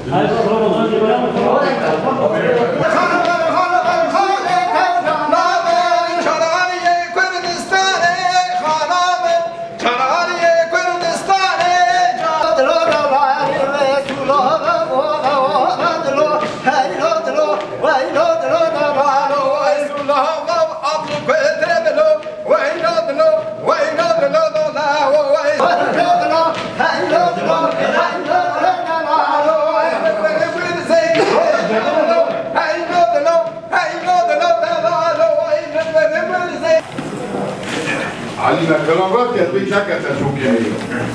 علي كلامات يا بي شكت شوكي هي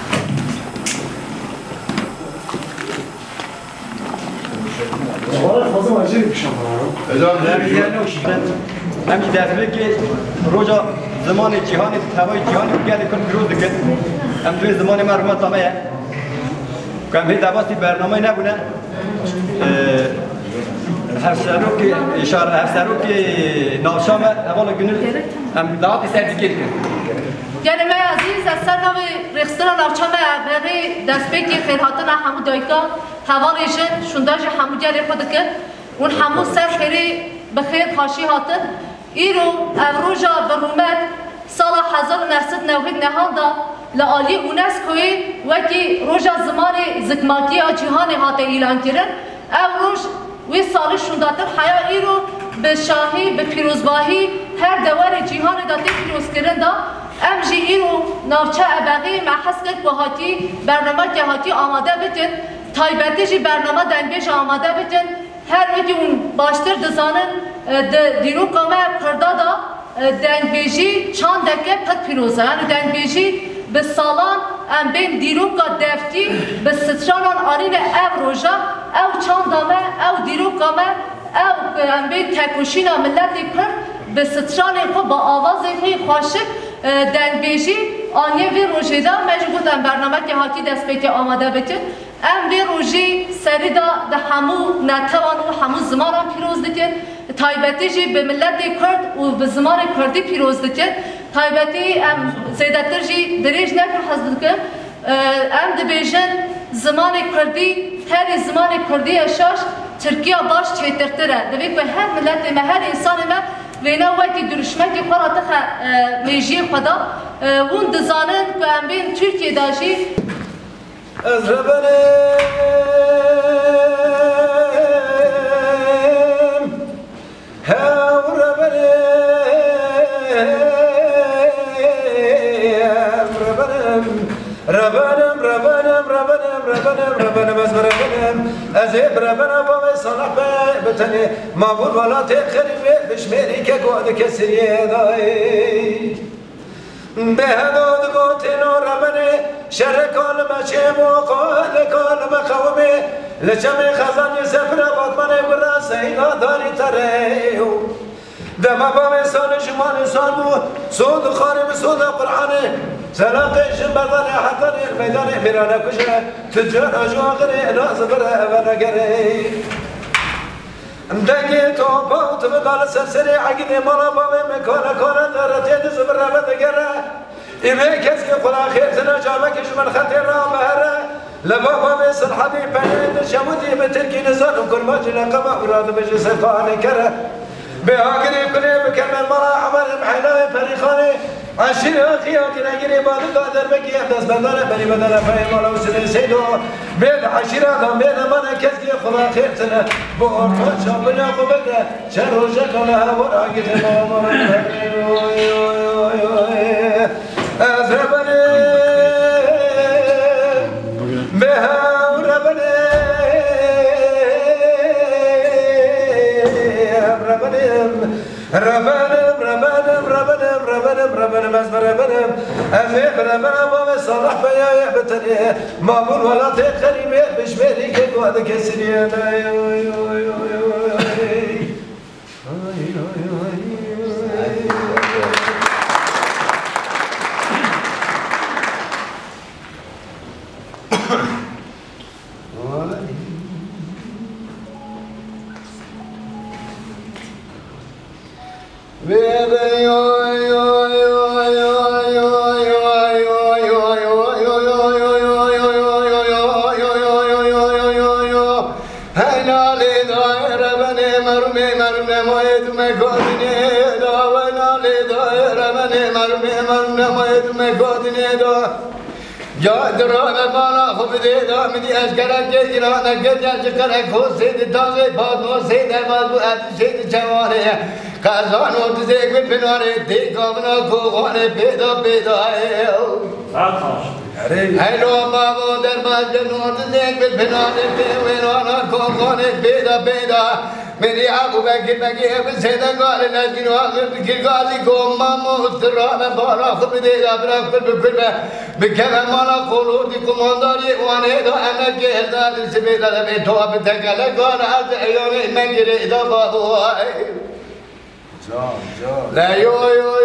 والله فازم اجيب شمال اذا همین دفعه که روزا زمان جهانی هوای جهانی گرد کن پیروز کرد هم توی زمان مرحوم تامه کم هی دباستی برنامه نبونه هفسرو که اشاره هفسرو که ناشام اول گنل هم دعاتی سردگیر کرد یعنی من عزیز از سر نام رخصتان نافچامه برای دستپیکی خیرهاتن همو دایکا هواریشن شونداج همو جری خود که اون همو سر خیری بخیر خاشی هاتن ایرو امروجا برومت سال 1990 نهاندا لعالی اونسکوی وکی روژا زمان زکماتی جهان هاته ایلان کرن امروج وی سال شونداتر حیا ایرو به شاهی به پیروزباهی هر دوار جهان داته پیروز کرن دا ام جی ایرو ناوچه ابقی محس کرد و هاتی برنامه که هاتی آماده بتن تایبتی جی برنامه دنبیش آماده بتن هر وقتی اون باشتر دزانن دیرو کامه کردادا دنبیجی چند دکه پت پیروزه یعنی دنبیجی به سالان ام بین دیرو کا دفتی به سترانان آرین او روژا او چند دامه او دیرو کامه او ام بین تکوشینا ملتی کرد به ستران خود با آواز خیلی خواشک دنبیجی آنیه وی روژی دا مجبوط ام برنامه که هاتی دست بیتی آماده بتن ام وی روژی سری دا همو نتوان و همو زمان پیروز دیتن تایبتی جی به ملت کرد و به زمان کردی پیروز دیتن تایبتی ام زیدتر جی دریج نکر حضرت کن ام دبیجن زمان کردی هر زمان کردی اشاش ترکیه باش چهترتره دوید به هر ملت ما هر انسان ما وینا وقتی درشمتی خورا تخا میجی خدا وون دزانن که ام بین ترکیه داشی از ربنم هاو ربنم از ربنم از ربنم با صلاح بتنی ما بول ولا تخرب بشمری که گود کسریه دای به هداد گوتنو ربنه شر کال مچه موقال کال مخومه لچم خزان سفر باطمانه برا سینا داری تریو دما با انسان شما انسان بود سود خارم سود قرآنه سلاقش بدن حتى الميدان ميرانا كشة تجار أجواغري ناس برا ونقري دقي توبا وتبقى السرسري عقدي مرابا مكانا كانا دارتين زبرا بدقرا إذا كسك قلا خير سنجابك شمال خطير مهرا لبابا بيصل حبيب بنيد شمودي بتركي نزار وكل ما جنا قبا وراد بجي سفاني كره بهاجري كلي بكمل مرا عمل محيلا فريخاني عشرة أخيات نجري بعد قادر بكي أحدث بدنا بني بدنا فاهم ولا وسنا سيدو بين عشرة دم بين منا كذي خلا خير سنة بورفا شابنا قبنا شرو شكلها وراجت ماما أزربني بها وربني ربنا مزبر ربنا أفيب ربنا ما صلاح بيا يحبتني ما بول ولا تخريمي بشمالي كيف وهذا كسري مرم نماید مکادنی دا و نالی دایره من مرم نماید مکادنی دا جا درانه بالا خوب دیدا میدی اشکره که گرانه که جشکره خوز سید تازه پادمو سید بازو ات سید چوانه قزان و تزیگ بی پناره دیگامنا کوغانه پیدا هلو بابو در باز جنون تزیگ بی پناره پیوینانا کوغانه پیدا میری ابو بکر بگی اب سیدن گاله نجین و آخر بکر گازی گوما محترام بالا خوب دیدا برا کل بکر مالا قلوردی کمانداری وانه دا انا که هزار سبیل دبی تو اب تکل گان از ایونه من گره دا بابو لا یو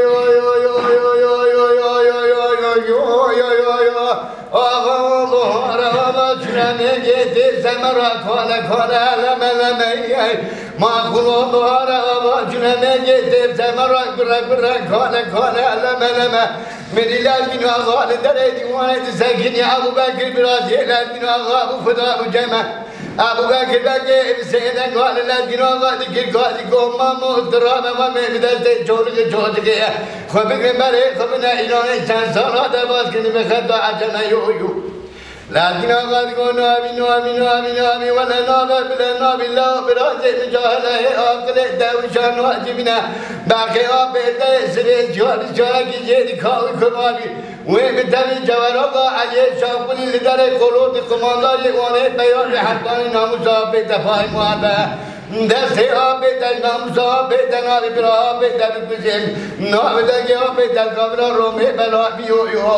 آقا مهارا چنانگی دیزمرا کالا لملمی ما خلو مهارا چنانگی دیزمرا برا کالا لملمی میری لازمین آقا لدره دیوانه سکنی ابو بکر برازی لازمین آقا ابو خدا ابو جمع ابو بکر بگه سیدن قال لازمین آقا دیگر قاضی گوما محترام و میبدست جورگه خوب بگرم بره خوب نه ایرانه چند سال ها در باز کنی بخد دا عجمه یو لازمین آقا دیگو نامی ولی نابر بله نابی لا برازی مجاهده آقل دوشان واجبینه برخی آب بیرده سبیل جارکی جیدی کاوی کمابی وی بتوی جوارا علی شاپلی لدر قلوب کمانداری وانه بیان حقانی ناموسا به دفاع محبه دسته آب در ناموسا به دنابی برا به در کشل نابدگی آب در کابرا رومه بلا بیو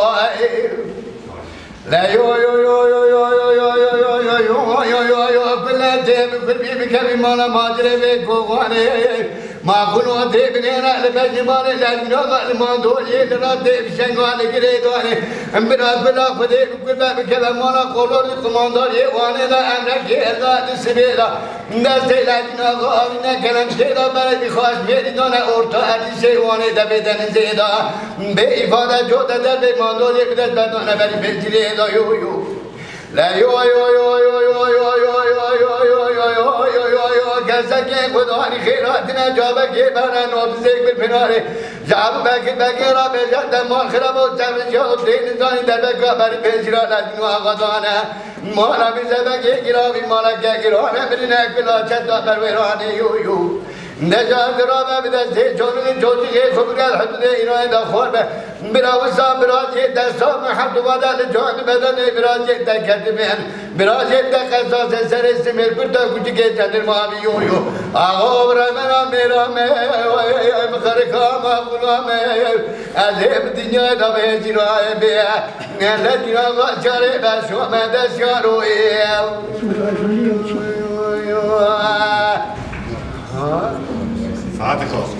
لا یو كل بكبي مانا ماجري بكوانه ما كنوا دبنينا لبجمان لانغا الماندول يدنا دب شنغان كريدوانه امبرا بلا خدي كل بكبي مانا قولور كماندار يوانه لا امرك ازاد سبيلا نزل لنا غاونا كلام تيدا بري بخاش بيدنا اورتا ادي وانه دبدن زيدا بإفادة جوده در ماندول يبدل بدنا بري بجري يو لا يو كذاك خداني خيراتنا جابك بنا نوبزك بالفناري جاب باكي راب جد ما خرب وتعمل جوب دين زين دربك بر بجرا لدين وغدانا مالا بزبك جرابي مالا جرانا برنا كلا چتا برواني يو نجات رابع بدست جوني جوتي خبرات حدود إيران دخول براوسا براجي دستام حد ودا لجوان بدن براجي دكتمين براجي دكاساس سر استمر بردا كُچ के चंद्र मावी यो आगो रमना मेरा में मखरका मागुना में अजेब दुनिया दबे जिराए बे नला जिरा चारे बसो में दस्यारो ساعت خاص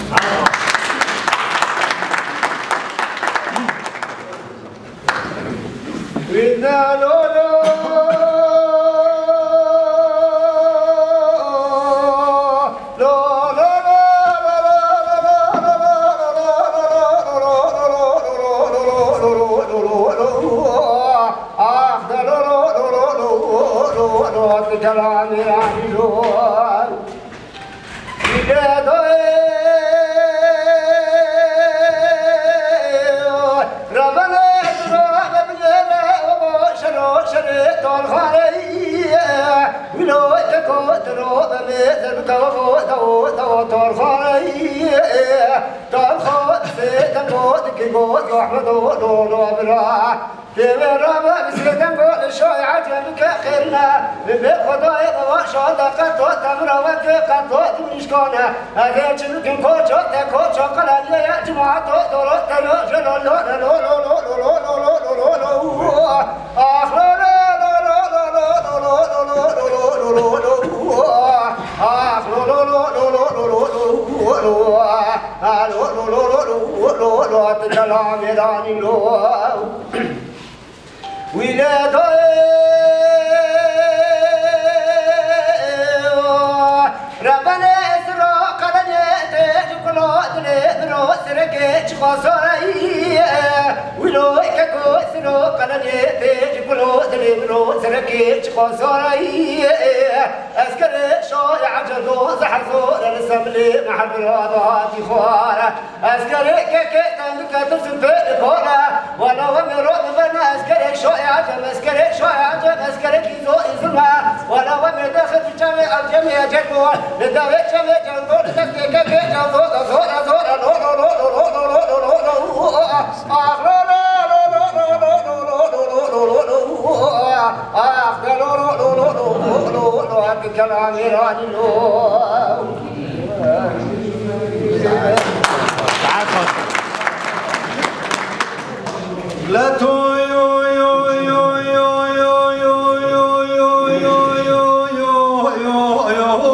أسكر شايع جدو زحر زور السبلي محب الوضعات خوارة أسكر كيكي تنك تسل في الكورة ولو مرود بنا أسكر شايع جب أسكر شايع جب أسكر كيزو إزلها ولو مدخل في جميع الجميع جدو لدوي جميع جدو لتسكي كيكي جدو زور لا تو يو يو يو يو يو يو يو يو يو يو يو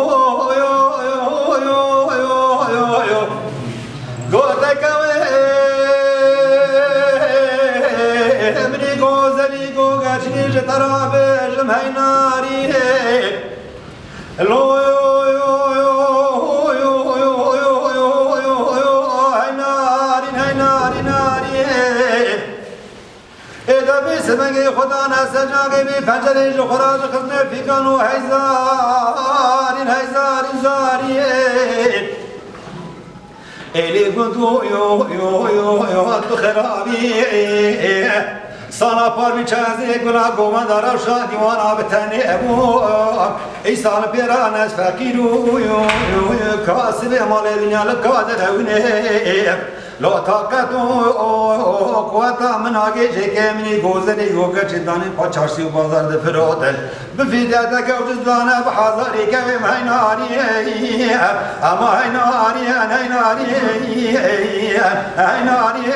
يو يو قوتك امري قوزلي قوغاشني جترابي جمهي ناري لو يو يو يو يو يو يو يو يو يو هاي ناري ناري إذا بسمعي خدانا سجاعي بفجر جخراج خزنة في كانوا هزار زاري إلي قدو يو خرابي سالا پر بیچازی گلا گومن دارم شادی وانا بتنی ابو ای سال پیران از فقیرو یو کاسب مال دنیا لقادر هونه لو طاقت قوتا من آگه جه منی گوزنی گوگه چندانی پا چارسی و بازار ده فرادل بفیده ده که وجدانه بحضاری که مهیناری اما هیناری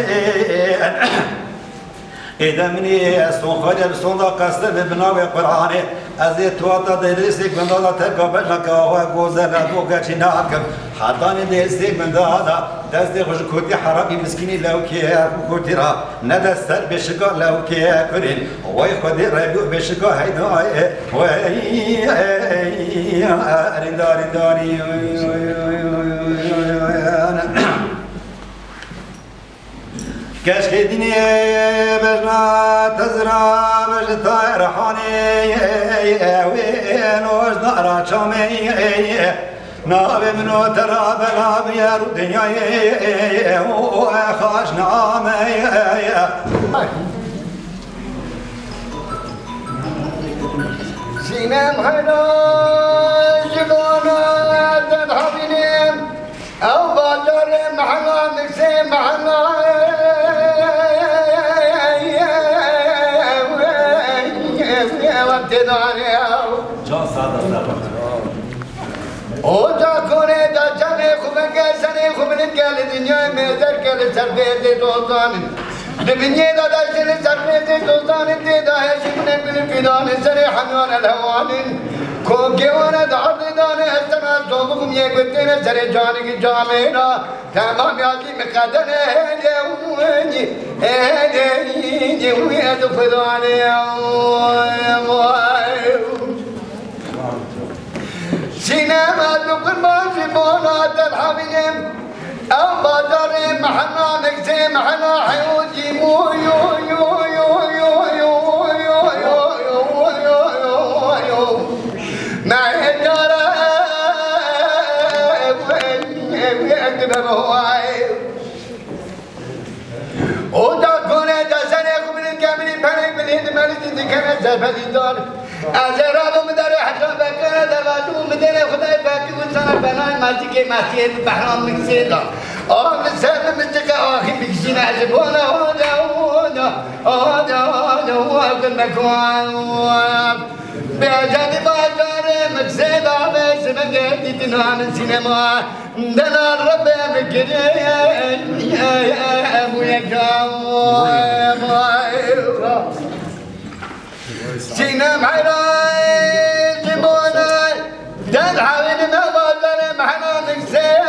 إذا مني استنخرج بصندوق قصد ببناء القرآن أزيد توضأ درسك من الله تقبل لك وهو جوزنا دوقة ناكم حضاني درسك من هذا دست خوش كوتي حرامي مسكيني لو كيف كوتيرا ندستر بشقا لو كيف كرين وي خدي ربيو بشقا هيدا وي رنداري كشك الدنيا بجنا تزرع بجتا رحاني وين وجدارا شامي نابي منو ترى بلا بيار الدنيا وخاش نامي سينام هيدا جبانا تذهبين أو باجر محلا مكسي محلا اوجا کونے دا جنے خوبن کے سنے خوبن کے دنیا میں در کے سر دے دوستان دنیا دا جنے سر دے دوستان دے دا ہے شکنے بن فدان سر حنان الهوان کو گیوانا دعد دان استنا صوبكم یہ گتنے سر جان کی جامینا تمام یادی مقدن ہے وی اد فدان سينما لكل ما في بونات الحبيب أو بدر محنا نكسي محنا حيوتي مو يو يو يو يو يو يو يو يو يو يو ما يجرى ويكتب هواي ودا كونه دسنه قبل الكامل بني بني مالك ذكر زبدي دار أزراب مدار حتى بكرة دبادو مدار خداي باقي وسنا بناء ماسكة ماسكة بحرام مكسيدا مسافة متك آخي بكسينا عزبونا هذا كل مكان بجانب بازار مكسيدا بس مجدي تنام السينما دنا الرب مكري يا أبو سينام حراي جبونا دان حاوين ما بازار محنا مكسي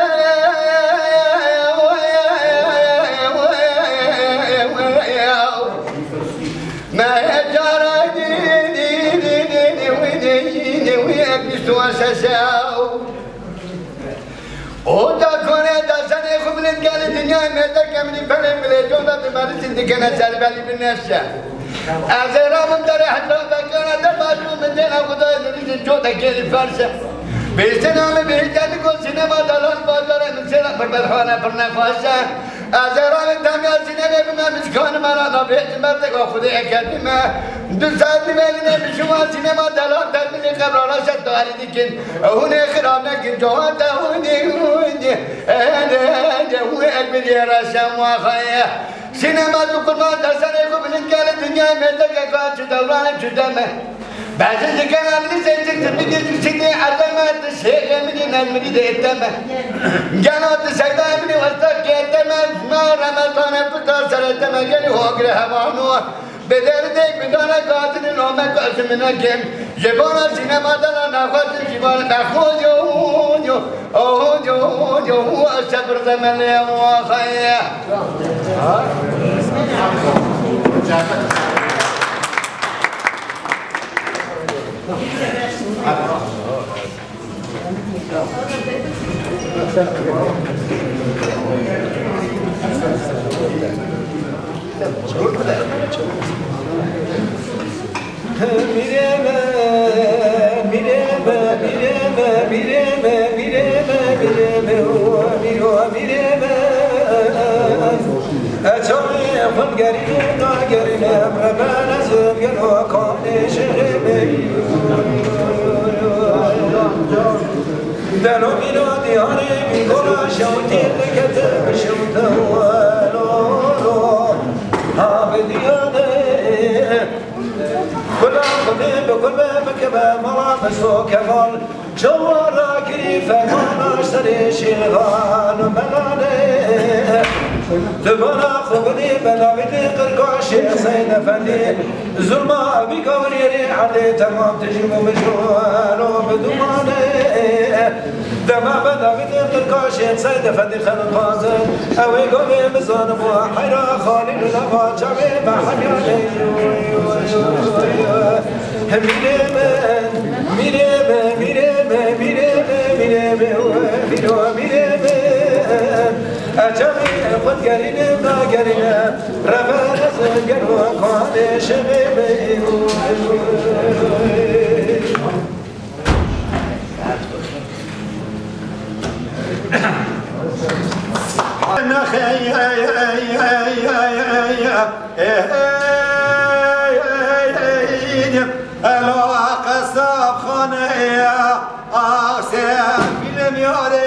ما يجرى ديني ويكبسوا أساساو ودا كونه دسني خبرت قال الدنيا متك من فلم بلجودا بمارس دكنا سالبالي بالنفس أزرام ترى حتى بكرة دباسو مدينة خدا نريد بودن جو تکیل فرسه بیشتر نام بیشتری کو سینما دلال بازار مثلا برخانه پر نخواسته از ایران دمیار سینما بنا مسکان مرا نبیت مرد کو خود اکادمی دو ساعت می‌بینیم شما سینما دلال تبلیغ قبرانه شد داری دیکن اون خراب نکن جوان داونی هو اکبری راسم واقعه سینما تو قربان درسانه کو بلند کال دنیا می‌ده که کار دوران جدامه بعضی دیگر آدمی زنجیر تبلیغ سینه عدمت شیخ می‌دی نمی‌دی دیتامه جنات سیدا می‌دی واسه کیتامه ما رمضان پدر سرتامه گلی هوگره هوانو بدرده بدانه قاتل نامه قاسمنا کم جبان سینما دارا نخواست جبان نخواست جو صبر زمن واقعیه دلو بینو دیاره بیگولا شوتی لکت بشوت ولولو ها بدیانه کلا خودی بکل بکبه ملا بسو کمال جوارا کری فماناش سری شیغان ملانه تبانا خودی بلاویت قرقاش سید افندی ظلما بیگوریری علی تمام تجیب مجروان و بدومانه دما بلاویت قرقاش سید افندی خلقازن اوی گوی مزانم و حیرا خالی لنبا جاوی بحیانه أجمعي خد قرينا ما قرينا ربنا سنقر وقال شغيبي قصاب خانية أغسل في المياري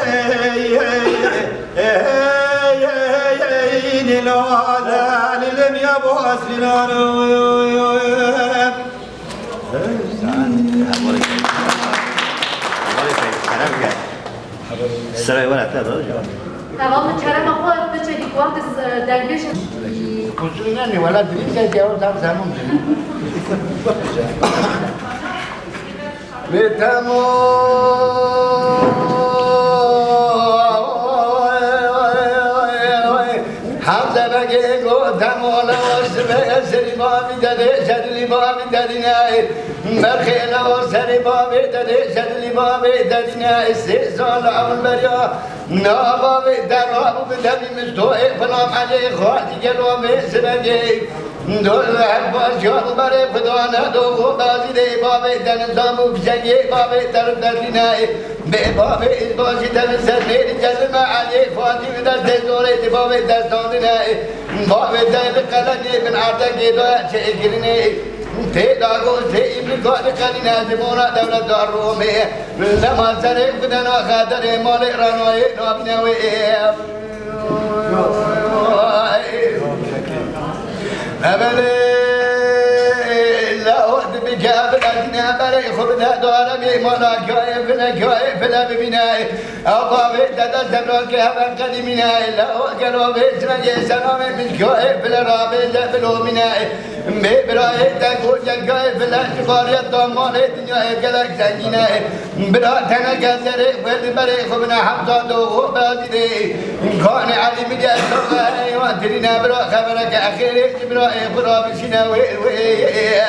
لو هذا للم يبوس لنا السلام ولا تدرج تمام چرا ما خود بچه دیگوان درگیش کجونی ولی دلیل جواب دام زمان میتمو حمزه بگه گفتم اولا واسه سری بابی داده شدلی بابی دادی نه برخیل و سری بابی داده شدلی بابی دادی نه 3 سال اول بریا نابابی در آبو بدمی مستوی فلام علی خواهدی گلو میسه بگه دول عباس جان برای خدا ندو بازی ده بابی دنزامو بشگی بابی طرف دادی نه به بابی بازی دنزد میری جزم علی خواهدی بدست دوره بابی دستان نه بابی دل قلنی من عردگی باید چه اگرینه تیداغو سی ابن کار قلینه زمونا دولت دار رومه لما سره بدنا خاطر مال رانوی نابنوی أبلي لا وقت بكابل أدنى بري خبنا دارمي مالا كايف لا ببناي أقابي دادا زبران كهبا قديمناي لا وقلوا بيسنا يسنامي من كايف لا رابي زبلو مناي ببراي تقول كايف لا جباري الضماني دنيا كلاك زنجيناي برا تنا كسري ولد بري خبنا حمزة دوغو بازي دي كان علي مدي أسوغي وانترينا برا خبرك أخيري برا إخبرا بشنا وي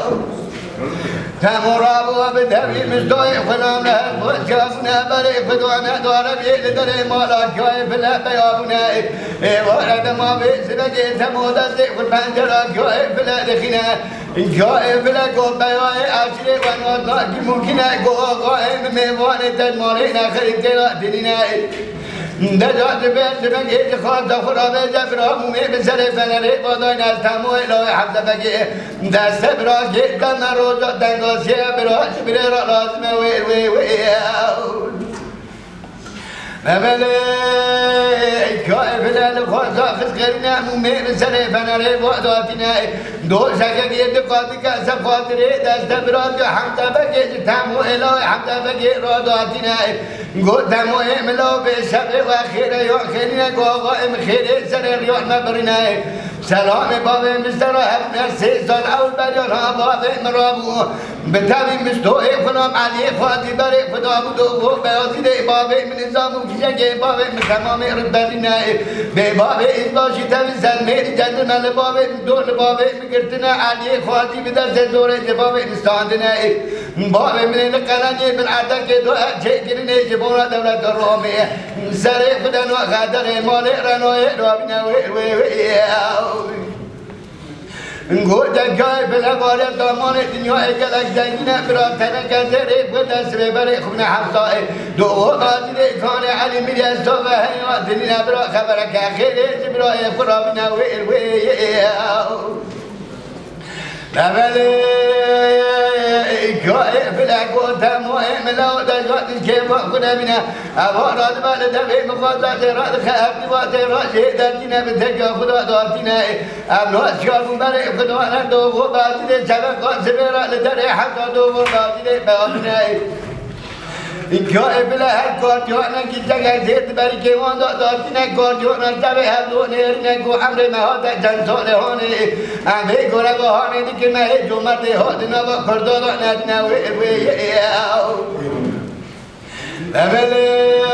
تمرابو بدوي مزدوي فلان له شافنا بري فدوا خانه داره بیل داره مالا کای فلا بیابونه وارد ما بسبگه تمودا زیخور پنجرا کای فلا دخینه کای فلا گو بیای عشره و نازا کی ممکنه گو آقای میوانه تجماله نخرید تیرا دینینه دجات بیش بگه خواست خرابه جبرا مومی بسر فنره بادای نستمو الهی حمد بگه دست براز گیتن روزا دنگاسی براز بره را لازمه وی مبلي كائف الخوزا خسقرنا مومي بسر فنره باداتنا دو شكاكي دقاتك سفاتري دست براز حمد بگه تمو الهي حمد بگه راداتنا قد تمو املو بشب وخير يوم خيرنا قوائم خير سر ريان مبرنا سلام باب مستر هفنا 3 سال اول بريان ها باب مرابو بتابي مستوى خنام علي خاطي بري خدا بدو بيازيد باب من نظام كيجي باب تمام ردنا باب ازباشي تبي سلمي جند مال باب دول باب مكرتنا علي خاطي بدر زور باب مستاندنا باب من القلاني من عدك دو شيكرني جبونا دولة الرومي سري خدا نو غادر مال رانو روبنا وي نقول جاي بالأبوار دامان الدنيا إكلك جاينا براتنا كذري بدرس ببري خبنا حصائي دو قادر كان علي مليا سوى هيا دنيا برا خبرك خير برا يفرابنا وي لبلي كاي بلاقو تمو ملو دجات كيف خنا بنا أبارات بالدبي مخاطات راد خاف دوات راجي دتنا بتجا خدا داتنا أبلو أشكال مبارك خدا ندو وبعد شبك سبرا لدري حتى دو وبعد بابنا كاي بلا هالكارتيونا كيجا زيت بركي وان داتنا كارتيونا تبي هذو نيرنا كو عمر ما هذا جنسون هوني أمي كورا هوني ديك ما هي جمعة هادنا وكردنا نتنا وي أبلي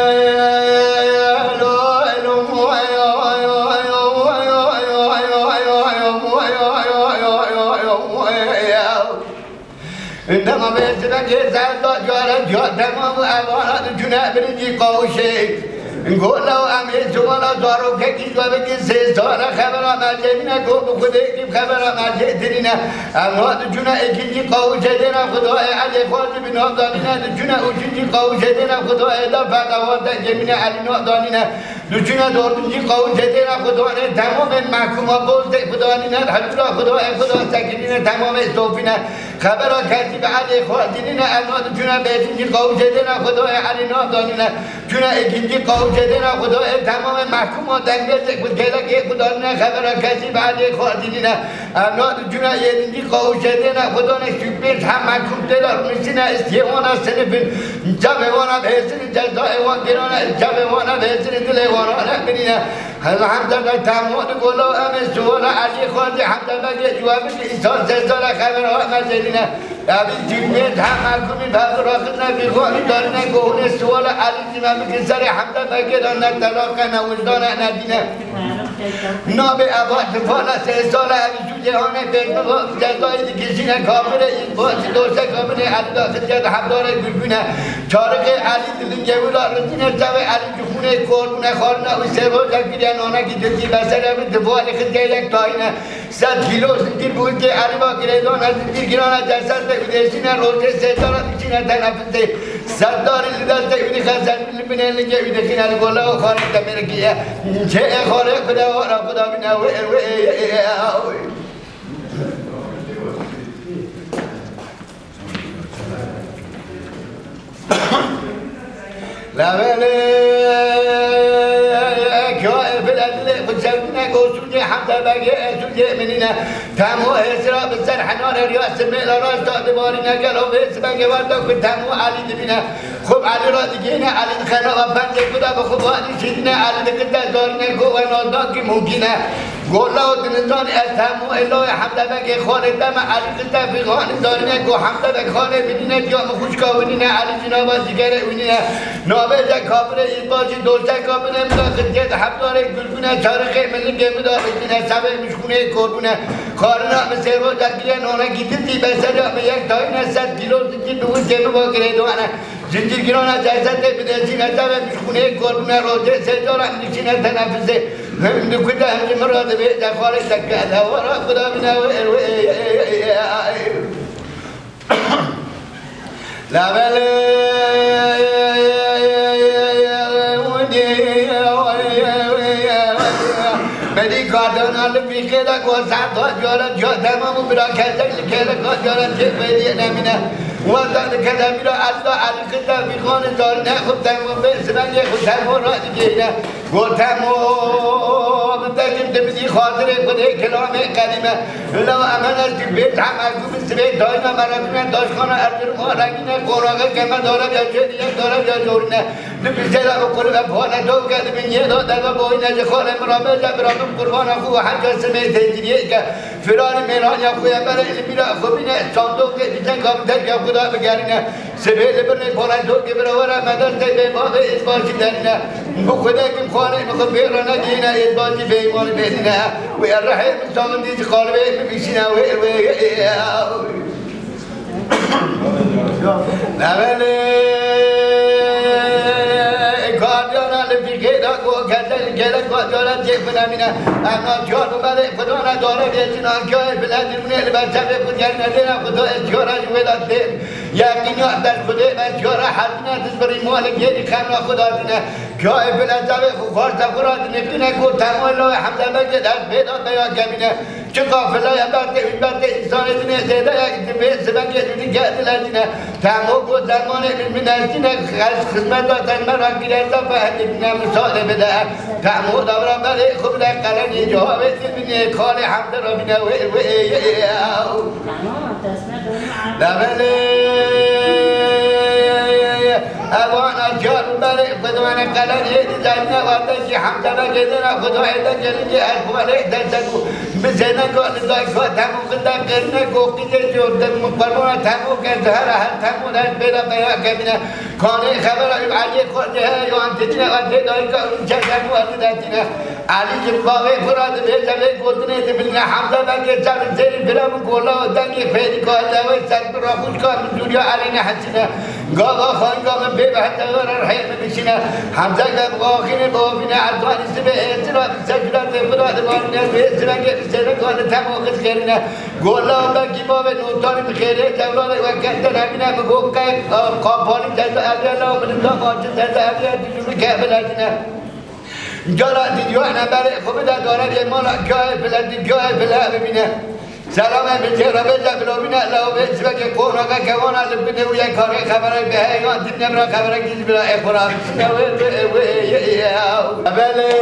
إنما بيتنا جزاء جارا جار تمام أبارات جناب رجي قوشي نقول لو أمير سوالا زارو كي جوابك سيسارا خبرا ما جينا كو بخديك خبرا ما جيتنا أموات جنا إكيجي قوشي دينا خدوه علي خوات بنوب دانينا جنا أجيجي قوشي دينا خدوه دفع قواتا جمينا علي نوب دانينا جنا دورتجي قوشي دينا خدوه تمام محكومة بوزد خدوانينا حجرا خدوه خدوه ساكنين تمام صوفنا خبرا كاتب علي خواتنا أموات جنا بيتجي قوشي دينا خدوه علي نوب دانينا جنا إكيجي قوشي دينا خدوه تمام محكومة دنگت خدلا كي خدانا خبرا كاتب علي خواتنا أموات جنا يدنجي قوشي دينا خدوه سبيت هم محكوم تدار مسنا استيوانا سنفن جابوانا بهسن جزائوانا كرانا جابوانا بهسن دلوانا كرينا الحمد لله تمام قولوا أمس سوالا علي خواتي حمد لله جوابك إنسان سيسالا خبرا ما جدنا أبي جمعت هم محكومي بغراقنا بخواني دارنا قولنا سوالا علي جمعك سري حمد لله كرانا تلاقنا وجدانا ندينا نابي أباد فانا سيسالا أبي جوجهانا بيتنا جزائي كسينا كامرة إنباس دوسة كامرة علي داخل جد حمدارة قلبنا چارق علي دلن جولا رزينا تاوي علي جخونة كورنا خارنا وسيبو جاكريا نانا کی دلتی بسر اب دفاع لخد گئی لگ تاینا 100 کیلو زنجیر بود که علی با گریدان از زنجیر گرانا جسد تکودیشینا روزه سیدارا دیشینا تنفسه سرداری لدست تکودی خسر بلبنه لنگه ویده خینال گولا و خارج تمیرکیه چه خاره خدا و را خدا بنا و لبلي كائف الأدلة وسوينا قوسوني حمد باقي سوجي مننا تامو إسراء بالسرح نار رياس ميلا راس تقدبارنا قالوا بيس باقي واردوك تامو علي دبنا خب علي رادقينا علي دخنا وفانت كدا بخباني شدنا علي دكتا زارنا قوة نالداك ممكنة قول له دنزان أتامو إلهي حمد باقي خالي دم علي دكتا في غاني زارنا قو حمد باقي خالي بدنا جام خوشكا وننا علي جنابا زيقارة وننا نابزا كابرة يباشي دوسا كابرة مداخل جد حبدارة قلبنا شارقه ملنگه مداخل جنا سبه مشكونه كوربنا خارنا مسيرو جاكريا نونا گيتن دي بسر يا یک تاين 100 كيلو دي دوز جيم باكره دوانا زنجیرگیران جایزت بدهچین اتاوه مشخونه قربونه روزه سجارم نشینه تنفسه هم نکوده هم مراد به دخوارش دکه الهوارا خدا بنا لابل بدی کادون آل بیخه دا گوزد ها جارا جا تمام برا کتک لکه جارا چه بدی نمینه وقتی که دمیرا الله علی کتا بیخوان دار نه خود تمام بسرن یه خود تمام را دیگه نه گل تمام بدیم دبی خاطره کنه کلام قدیمه لو امن از بیت هم از بیت داینا مراتب داشتن ارتر آرگینه قراغه که من دارم یا چه دیگه دارم یا جورنه نمیشه لا بکنه و پالا دو کرد بینیه داد دلوا باید نجخال مرامه جبرانم قربان خو حج سمه تجریه که فرار میران یا خویا برای میرا خوبینه چاندو که بیشتر کام دریا خدا بگرینه سبیل برنه پالا دو که برای مدرسه به باغ ازباشی درینه بو خدا که خانه مخب بیرانه دینه ازباشی به ایمان بدینه و الرحیم سالم دیج قالبه میشینه و نبله کاریانا لفیقه دا گو کردن گلک و جارا جیب نمینه اما جارو بله خدا نداره بیشتر آنکه بلندی منه لبرچه بکنگر نداره خدا اشیارا جویداد دیم یقینی در خدا اشیارا حدینه دزبری مالک یعنی خمنا خدا دینه که بلنده خوارد خوراد نکنه گو تمام لای حمده بگه دست بیدا بیا کمینه چه قافله برده انسان دینه زیده یک دمه سبنگه دینی گرد لدینه تمام گو زمان من نزدینه خدمت دادن مرا گیرده فهدینه مثال بده تمام دورا بله خوب در قلنی جواب دینه کار حمده را بینه اوانا جارو بله خدوانا قلنی دیزنه وقتا که حمده را گدنه خدا ایده جلیجی اخواله دستگو بزنه گاه دای که تمام خدا کرنه گوکی ده جورده مقربانه تمام کرده هر تمام دست پیدا بیا کبینه کانه خبر آیب علی خورده یا انتجنه و ده دای که اونچه زنو ارده دستینه علی جب باقی فراد بیزله گودنه ده بلنه حمده بگه سر زیر برام گولا و دنگی پیدی که دوی سر برا خوش که دنیا علینه حسینه گاه خواهی گاه من ببهده و رحیم بشینه حمده که باقینه بابینه عدوانی سبه اعتراف سجلات فراد بارنه بیزرنگه سر کانه تمام خیرینه گولا و کی با به نوتانی بخیره جوان و کندن همینه بگو که قابانی جزا اگرلا و من تا ماچ جزا اگر دیجوری که بلدینه جارا دیجوانه برای خوب داره یه مالا گاه بلدی گاه بلد ببینه سلام بچه را بچه بلومینه لو بچه که قونا که کوانا لبنه و یک کاری خبره به هیان دید نمرا خبره کیز بلا اخورا بله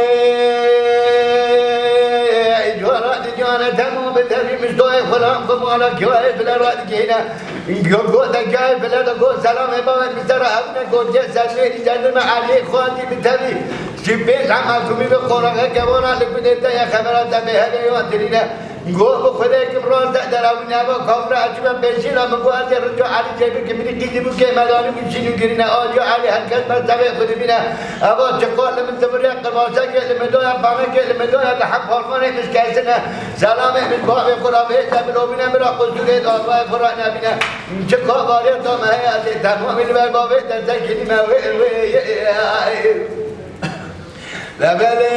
جوانا تمام بدهی مشتوه خلام خمالا کیوه بلا راد کهینا گو دکای بلا دو سلام بابا مستر ابن گوجه سلوی جندم علی خواهی بدهی سیپیس هم حکومی به قرآن کوانا لبنه تا یا خبرات به هیان درینه گو بخوده کم راز در آوینه با کافر عجبا بشین هم گو از رجوع علی جیبی که میری کیجی بو که مدانی میشینو گرینه آجو علی حرکت مرتبه خود بینه اما چقال من زبریه قماسه که لمدویا بامه که لمدویا لحب حرمانه مشکسنه سلام من باب قرآن زبلو بینه مرا قصوره دانوای قرآن بینه چقال باری تا مهی از تمام الور بابه در زکنی موی لبله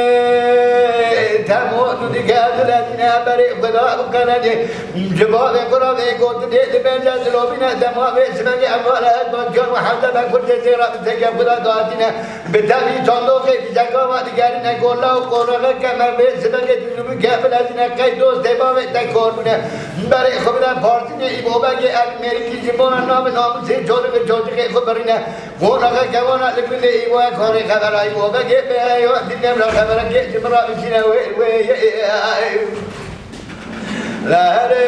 تمام دیگه دلتنه برای خدا بکنه جواب قرآن گفت دیگه بنجاز لوبینه دماغ اسمه اموال با جان و حمد بکر زیرا بتجاب خدا دادینه بدهی چندو که جگا و دیگری نگولا و قرآن کمر به اسمه جلوی کابل از نکای دوست دماغ تکور بونه برای خدا پارتینه ایبوبا که امریکی جبان نام ناموسی جوری به جوری که خبرینه قرآن کوانا لبنه ایبوا کاری خبر ایبوبا که به یا دیدم را خبر که جبرا بشینه و لهره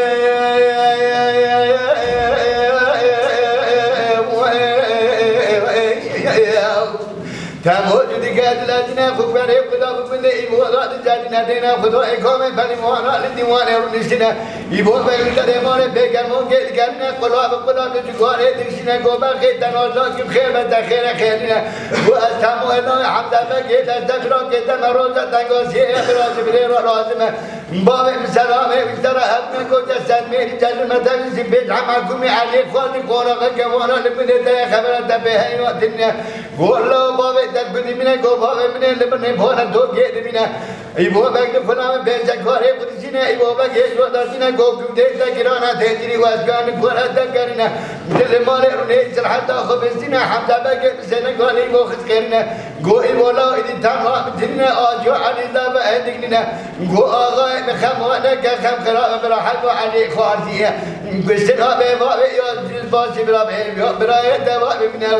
تمام دیگه دلتنه خوب برای خدا بکنه ایبودا دلتنه دینا خدا اکامه بلی مانا لیوانه رو نشینه ایبود بگیر که ماره بگرمون که دیگرنه قلاب بجواره دیشینه گوبر که تنازا که خیر بده خیرینه و از تمام حمد بگیر از دفران که تمروز تنگازیه براز بری را لازمه بابا بسلامه بسرعه ابن كوجا سلمي رجال المدرسة بيت عمكم علي خالد قرقة كوانا لبنتا خبرتا بهاي وقتنا قول له بابا تبني منا قو بابا منا لبني بونا دوجي منا يبوا بقى فلان بيجا كاري قدسينا يبوا بقى يسوع دارتنا قو كده كيرانا تهجري واسكان قولا تكرنا دل مال روني سرحتا خبزنا حمزة بقى بسنا قالي قو خسكرنا قو يبولا إذا تمام بدنا أجوا علي دابا هدينا قو أغاي مخمونا كخم خراب براحت وعلي خارجية بسنا بابا يا باش برا براية دابا منا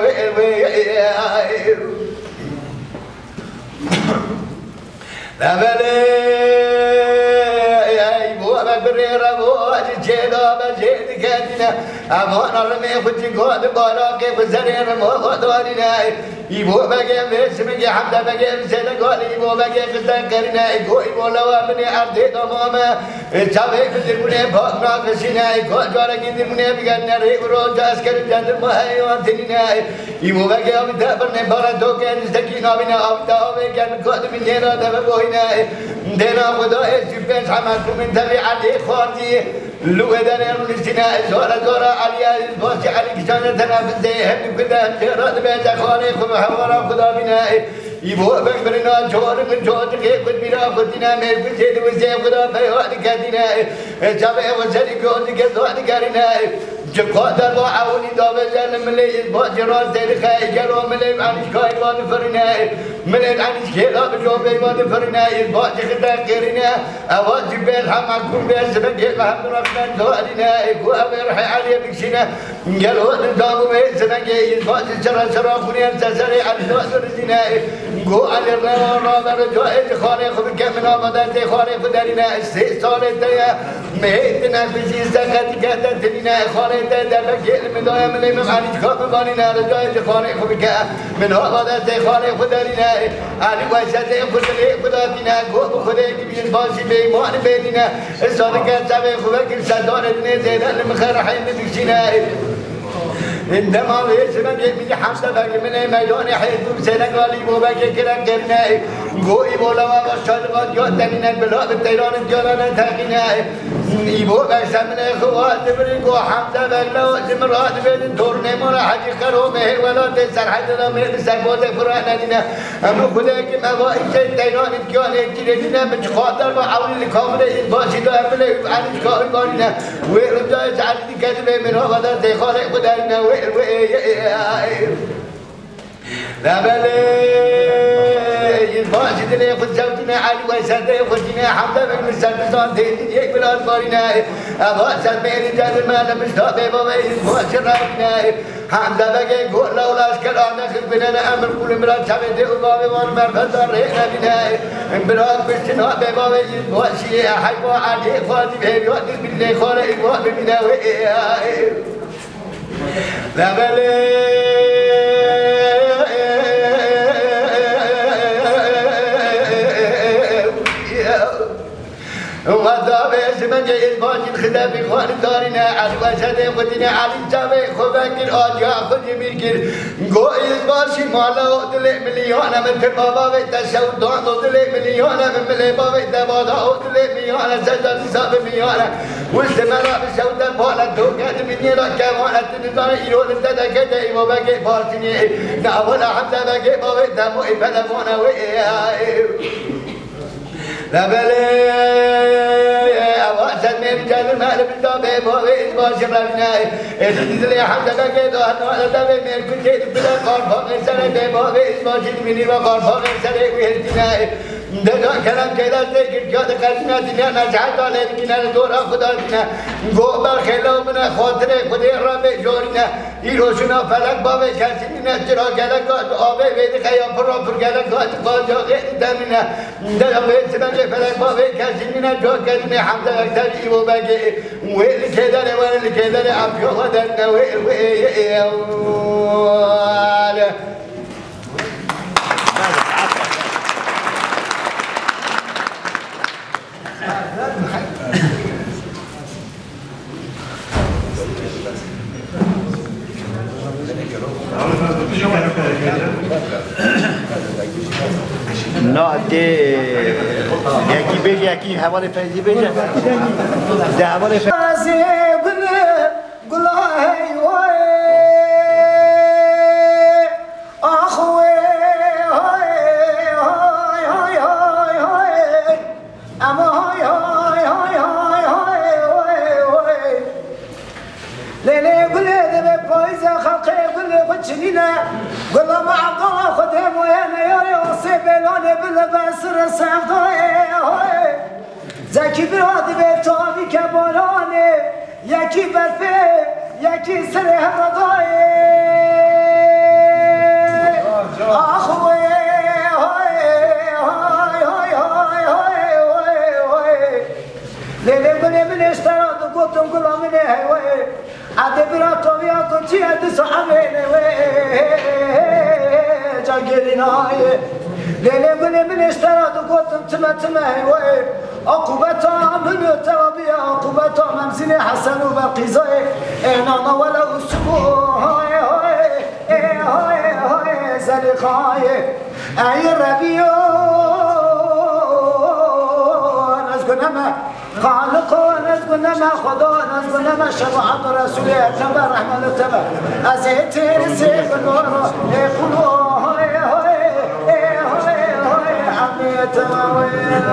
لا بلي بوا ببريرة بوا جيدا بجيد كاتنا أمانا رمي خدي قاد بارا كيف زرير ما دارنا يبوا بقى بسمي حمد بقى بسنا قال يبوا بقى قصة كرنا يقول يبوا لوا مني أرضي تماما شافي بدرمني بقنا كسينا يقول جارا كدرمني بقنا ريبرو جاسكر جادر ما هي وانتنا يبوا بقى أبدا بارا دوكن سكينا بنا أبدا وكان قاد من هنا دبوينا دنا خدا استفاس حماكم من تبع علي خاطي لو دنا نسينا زورا عليا باش عليك جانا تنافس هم كذا تراد بيت خالق وحوار خدا بنا يبوا بكبرنا جور من جور كيف قد بنا قدنا مير بجد وزي خدا بيواد كدنا جابه وزري قول كذا كارنا جقادر وعوني دابزان ملي باجرات تلخاي جرو ملي عنش كاي وان فرنا ملي عنش كيلا بجوبي وان فرنا باج خدا كيرنا اواز بيل حماكم بيل سبق محمد ربنا زوالنا كو امر علي بكشنا قالوا دابو بيل سنك باج سرا خنيان سري على دوسنا كو علي الرابر جوائد خالق بكمنا مدد خالق دارنا استيصال ديا مهتنا بجي سكت كتتنا خالق دابا كيل من دايا من الإمام علي جكاب بانينا رجاء خالق بك من هذا ذا خالق دارنا علي وجد خدري خداتنا قوم خدك بين باشي بيمان بيننا الصادق تابع خبك الصدار النزيد المخير حين بكشنا عندما يسمع من حمزة بقى من ميدان حيث بسنة قال يبغى كذا كرنا قوي ولا ما شاد قد يأتينا بالله بالتيران الجيران تاكينا يبغى سمنا خوات بريقو حمزة بقى زمرات بين دور نمر حاجي خرومه ولا تسر حدنا من سربوز فرانا لنا أما خداك ما هو التيران الجيران تجينا من خاطر وعول الكامل الباشي ده قبل عن الكامل قالنا ورجع على كذا من هذا تخالق بدرنا لا بلي باجد لي خد زوجنا علي وسد خدنا حمد بن مسلمان دين يقبل البارنا ابا سد بين رجال المال مشتاق بابا مشرفنا حمد بقى يقول لو لا اشكال انا خبنا امر كل مرات شبد بابا وان مرفد رينا بنا امبراك بشنا بابا وشي حيوا علي خالد بيوت بالله خالد يبوت بنا لا بلي وهذا باسم جيد باجي الخدام إخوان دارنا على وسد خدنا على الجامع خباكر أجا خد يميركر قوي باشي مالا ودلي مليون من بابا بيتشاو دان ودلي مليون من ملي بابا بيتبادا ودلي مليون سجل ساب مليون واستمرا بشودا بالا دوكات مني لا كمان تنزل يرون تدا كدا يبغى كي بارتني ناولا حمدا بقى بابا دمو يبدا مونا لا بلي أواسط من رجال المال بالطبع بويس باشرنا إذا لي حمد بقيت أنا دبي من كل شيء بلا قرب سنة بويس باشر مني وقرب سنة ويهتنا دنا كلام كذا تيجي جاد كلمة دنيا نجحت على دنيا دورا خداتنا غوبر خلوا من خاطر خدي رب جورنا يروشنا فلك بابا كاسينا جرا كذا قاد أبي بيت خيام برا كذا قاد جاء دمنا دنا بيت سنة فلك بابا كاسينا جوا كذا حمد أكثر يبغى بقى ويل كذا ويل كذا أبيو هذا ويل نه دی یکی بیش یکی حوالی فیزی بیش ده حوالی فیزی قل ما عبد الله خدام ويانا يا يوسف بلاني بالبسر سفضاي زكي برادي بيتابي كبراني يكي برفي يكي سري هرضاي اخوي ليلي بني من اشترى قلتم كل من هواي عدي براتو يا كنتي عدي صحابيني جاكيريناي ليلي بني من اشترى قلتم تما هواي عقوبتها من التوابية عقوبتها ممزيني حسن وبقيزاي انا ولا اسبوع هاي زلقاي اي الربيع نزقنا خالق نزقنا خدا نزقنا شفاعة رسوله تبا رحمة تبا أزيتي سيف النور يقولوا هاي عمي تبا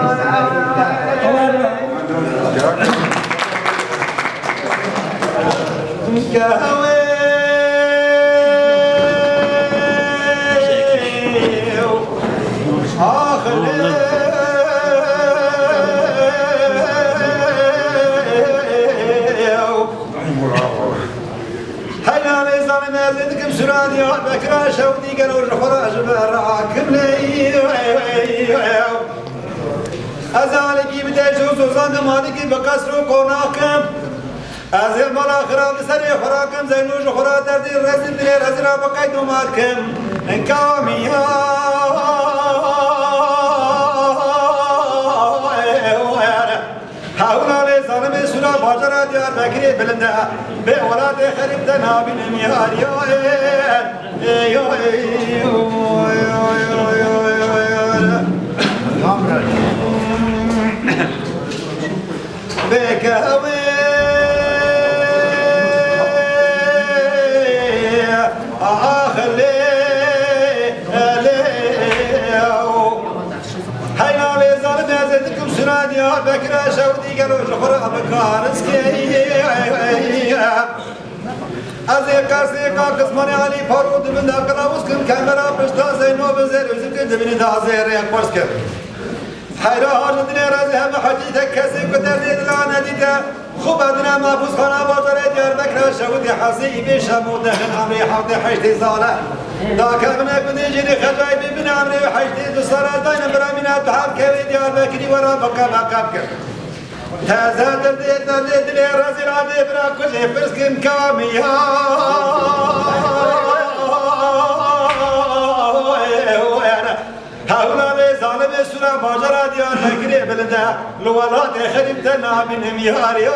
سرادي بكرا شودي قالوا الخراج براكم لي أزالكي بدأ زان مالكي بكسرو كوناكم أزل مالا خراب سري خراكم زينوج خرا دردي رزل دلي رزلا بقيدو ماركم انكاميا هؤلاء لظالم سورة باجرة ديار بكري بلنده بأولاد خريب دنا بالميار بكاوي ديار بكرا شودي قالوا الخرا بكارسكي أزيكا سيكا قسماني علي فارود من داكلا وسكن كاميرا بشتا زينو بزير وزكن دبني دازير يقبرسكن حيرا هاردني رازيها محجيتك كسي كتر ديد لانا ديتا خوب أدنا ما بوسخانا باجر ديار بكرا شودي حسي بيشمو دهن عمري حوضي حيشتي زالة داكا بنا كني جيني خجايبي بنا عمري وحيشتي دوسارة داينا برامينا بحال كوي ديار بكري ورا بكا بكابكر تازا دردي دلي رازي رادي برا كجي فرسكن كاميا هؤلاء ظالم سورة باجرة ديار بكري بلده لولاد خريبتنا من مياري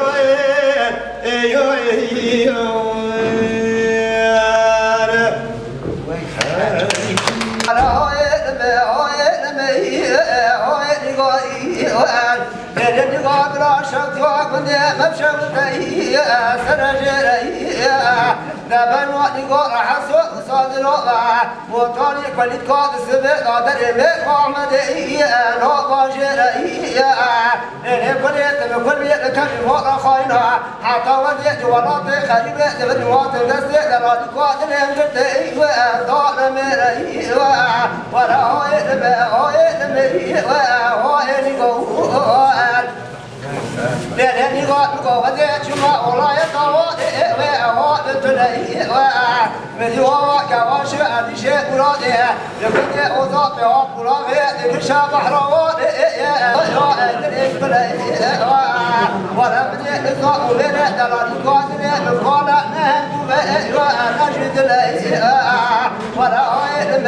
لأنني قد وديت ما ولا يطوى من يوم كواش أدي شيء مرادي لكن أوضاع بها مرادي كشا بحروات ولا بدي إطلاع ولا دلالي قادر نقول نهب نجد لي ولا هاي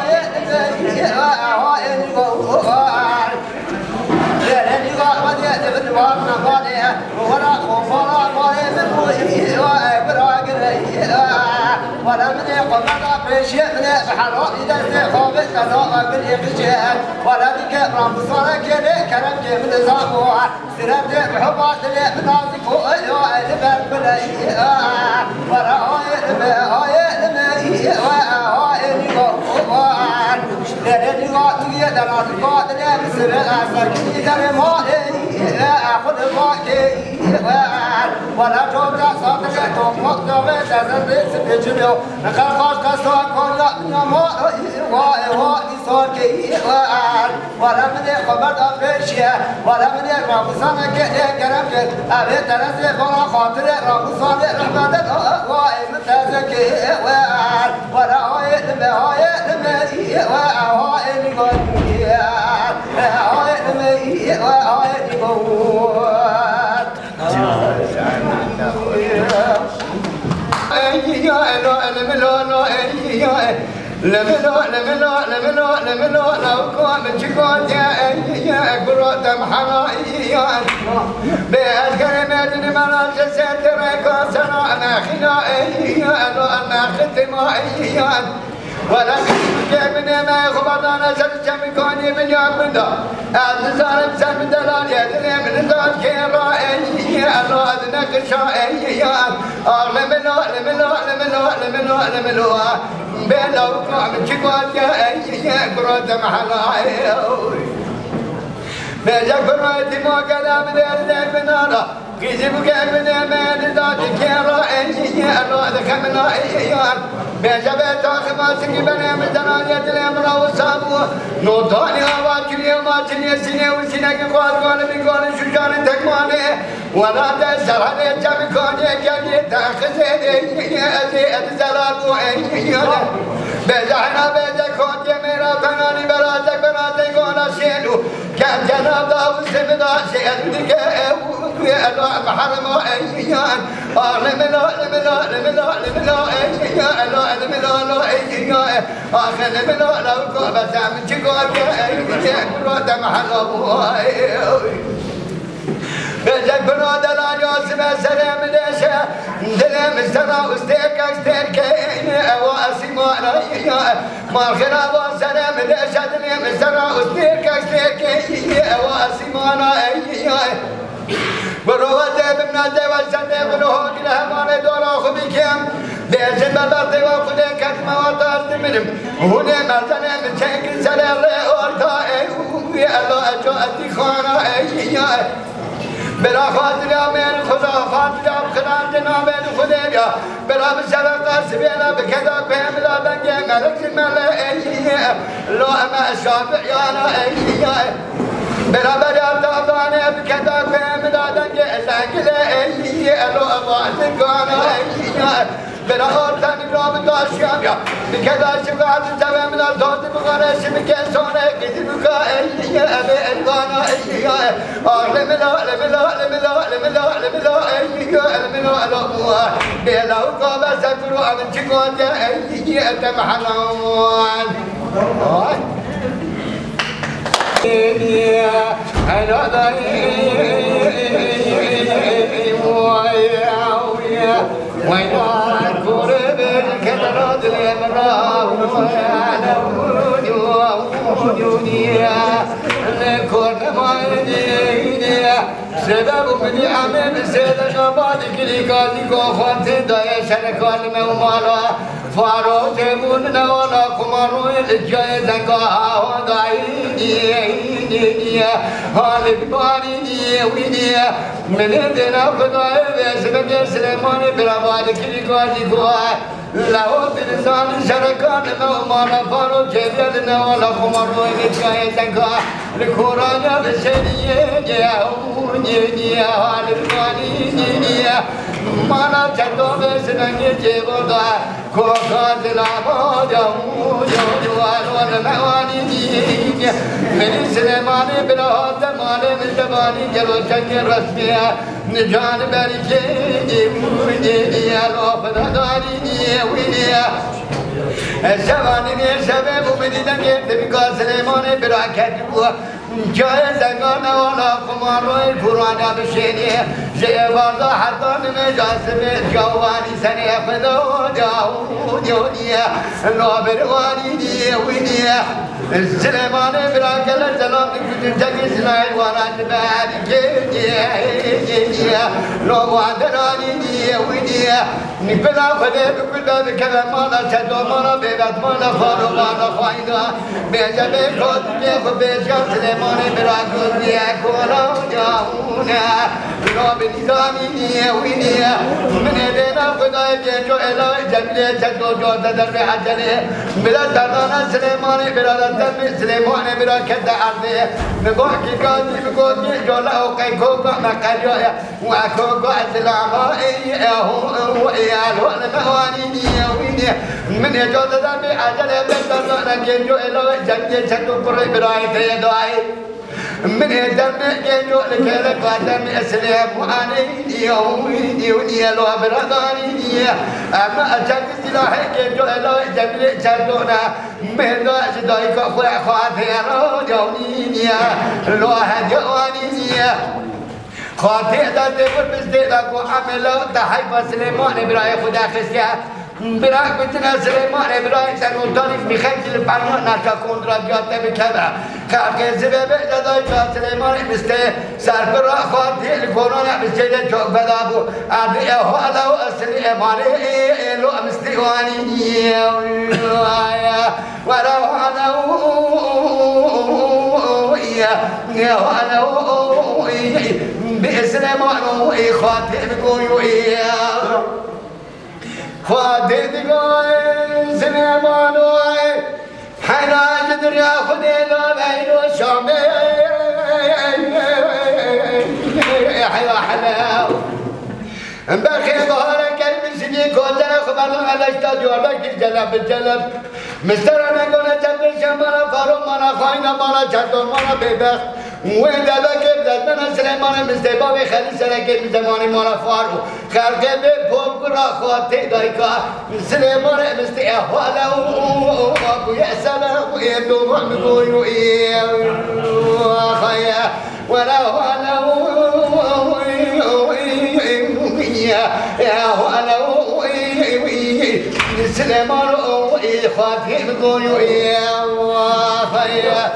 لأنني قد وديت من وارنا قادر ولا خوف ولا قادر من وراء ولا من قمنا بشيء من بحرام إذا استخابت تزاق بالإقجال ولا ذيك رمضان كله كرم من زابوع سرت بحبات من نازك ويا البر بلاي ولا هاي درني قاطي درات قاطي بسر أسر درني مالي أخذ باقي ولا توقع صوتك توقع توقع تزرد سبجميو نخل خاش كسر كونا نما واي صوتي ولا من خبر أفريشيا ولا من رمضان كرم أبي ترسل ولا خاطر رمضان رحمة واي متزكي ولا هاي ولا من ما خبرنا سرت مكاني من يابدا أذكر بسم دلال يدري من ذات كرائي الله أذنك شائي أعلم لا بلو قام شقات يا برد محلاي بجا برد ما كلام ذلك بنارا كذب كابن ما ذات كرائي الله ذكرنا بجبت خماس بني مدران يدل امر وسابو نوتاني واجني ماجني سنه وسنه قال بيقول شجار تكمانه ولا تزرع جابكون يجي تاخذ ازي زلالو بجانا بجكون يمرا بناني برازك برازك ولا شيلو كان جناب داوود سبدا شيلك الله محرم ايان اعلم لا آخر ملا لو كبس من شقاق برود محلو بجك برود لا جاسم سلام دشا دلم استرا استيك استيكين اواسي ما خنا سلام دشا دلم استرا استيك استيكين اواسي ما بروات ابن الدواء سنة بنوه كلها ما ندورا خبيكم بيجن بلاتي وخده كتما وطارت منهم هنا مثلا من شكل سلال أورتا ويا الله أجواتي خانا برا خاطر من خدا خاطر خدان جناب خدا برا بسبب سبينا بكذا بهم لا بنجي ملك ملا لا ما شافع يا برابر أبدانه بكذا بهم لا بنجي لا لا أبغى كانا برا تاني رام داشيام يا بكذا شغال تبع من الدود بغرش بكسونه كذبك أبي أدانا أعلم لا بلاو قابل سكرو أمن شكوت أتمحنون سبب من عمل سيدنا بعد كل قاضي قوات دايا شركان مومالا فاروق من ولا كمارو الجاي زكاه وداعي هالك باري وينيا من الدنا خداي بسبب سليمان براباد كل قاضي قوات لا وبرزان شركان مومالا فاروق جبلنا ولا كمارو الجاي زكاه القرآن بسرية نيا هالباني نيا مانا چندو بسنگی جبودا کوکا دلابو جوان ونموانی نيا من سليماني برهاد مالي من دباني جلو چنگ رسميا نجان بريكي نيا لوفنا داري نيا وينيا شواني نيا شبه مبدي دنگي تبقى سليماني براكت جای زگان والا قماروی قرآن بشینی جیواردا حتی نجاسم جوانی سنی خدا جاونیه نابروانی دیه وینیه سلیمان براکل سلام کتن تکی سلای وارد بعد جیه نوادرانی دیه وینیه نبلا خده بکلا بکلا مالا چدو مالا بیبت مالا خارو مالا خواهیدا بیجا بیخود بیخو بیجا سلیمان براکل دیه کولا جاونه نابی نظامی دیه وینیه من دینا خدای بیجو الهی جمیله چدو جوزه در بعجله بلا دردانا سلیمان برادر سلیمان برا کده عرضه نگاه کی گاهی بگوید جلا و قیکوگا مقالیه و اکوگا اسلاما ایالو نموانی دیه وینیه من اجازه دار به عجله بدردانا گنجو الهی جمیله چدو پره برای تیدایی من دم جنو لكلا قدم اسلام واني يوني لو براداني اما اجاك سلاح جنو لو جبل جدونا من لا جداي كفو خاطر جوني لو هجواني خاطر ده بزدلا کو عمل تحي سليمان ابراهيم خدا خسيا براك بتنا سليمان ابراهيم سنوتاني بخيل البرنا ناتا كوندرا جاتا بكذا خارج زبيب جداي سليمان مست سربرا خاطر الكورونا بسجل جوك بدابو ابي هو لو سليمان لو مستواني ولو انا يا ولو بسليمان خاطر بقولوا خاطر بقول سليمان حنا جدر يا خدينا بين الشام يا حلاو بخي ظهرك المسجد كوزر خبر على استاجوا لك الجلب الجلب مسترنا قلنا جبل شمال فارو مانا خاينا مانا جدو مانا بيبخ وين دابا كيبدأ من سليمان مستباوي خلي سلكي بزمان مانا فارو خارجة ببوكرا خاطئ دايكا سليمان مستأهوالا وابو يأسلا ويبدو مقويو خايا ولا هوالا سليمان خاطئ مقويو خايا